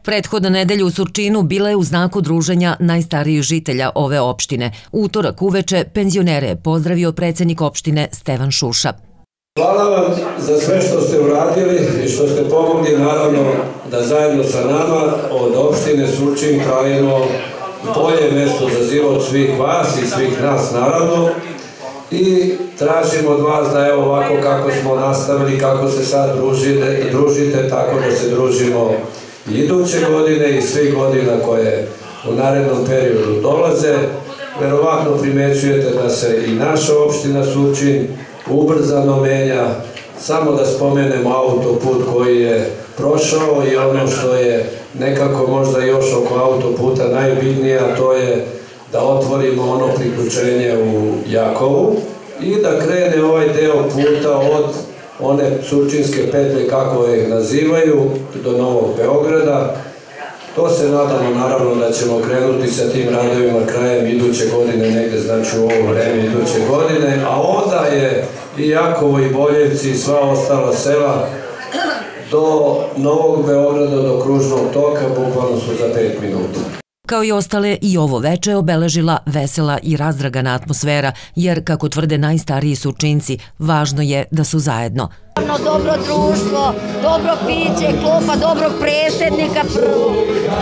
Prethodna nedelja u Surčinu bila je u znaku druženja najstarijih žitelja ove opštine. U utorak uveče penzionere je pozdravio predsednik opštine Stevan Šuša. Hvala vam za sve što ste uradili i što ste pomogli naravno da zajedno sa nama od opštine Surčin pravimo bolje mesto za život svih vas i svih nas naravno. I tražimo od vas da evo ovako kako smo nastavili, kako se sad družite, tako da se družimo iduće godine i svih godina koje u narednom periodu dolaze. Verovatno primećujete da se i naša opština Surčin ubrzano menja. Samo da spomenemo autoput koji je prošao i ono što je nekako možda još oko autoputa najbitnije, a to je da otvorimo ono priključenje u Jakovu i da krene ovaj deo puta od one Surčinske petlje, kako je nazivaju, do Novog Beograda. To se nadamo naravno da ćemo krenuti sa tim radovima krajem iduće godine, negde znači u ovo vreme iduće godine, a onda je i Jakovo i Boljevci i sva ostala sela do Novog Beograda, do kružnog toka, bukvalno su za 5 minuta. Kao i ostale, i ovo veče obeležila vesela i razdragana atmosfera, jer, kako tvrde najstariji Surčinci, važno je da su zajedno. Dobro društvo, dobro piće, klupa dobrog predsjednika prvo.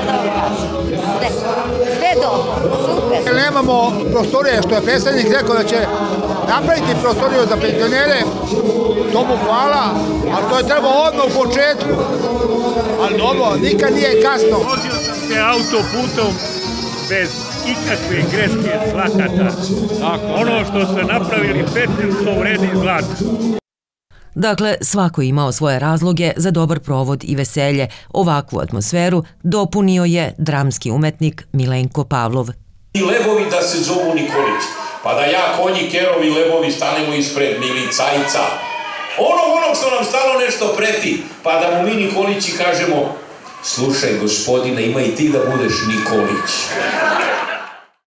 Sve dobro, super. Nemamo prostorije, što je predsjednik rekao da će napraviti prostoriju za penzionere, to mu hvala, ali to je trebalo odmah u početku. Ali dobro, nikad nije kasno. Vozio sam se autoputom bez ikakve greške svakata. Ono što ste napravili petlju, to vredi zlata. Dakle, svako je imao svoje razloge za dobar provod i veselje. Ovakvu atmosferu dopunio je dramski umetnik Milenko Pavlov. I lebovi da se zovu Nikolić, pa da ja, konji, kerovi, lebovi stanemo ispred milicajca. Onog što nam stalo nešto preti, pa da mu mi Nikolići kažemo: slušaj gospodine, ima i ti da budeš Nikolić.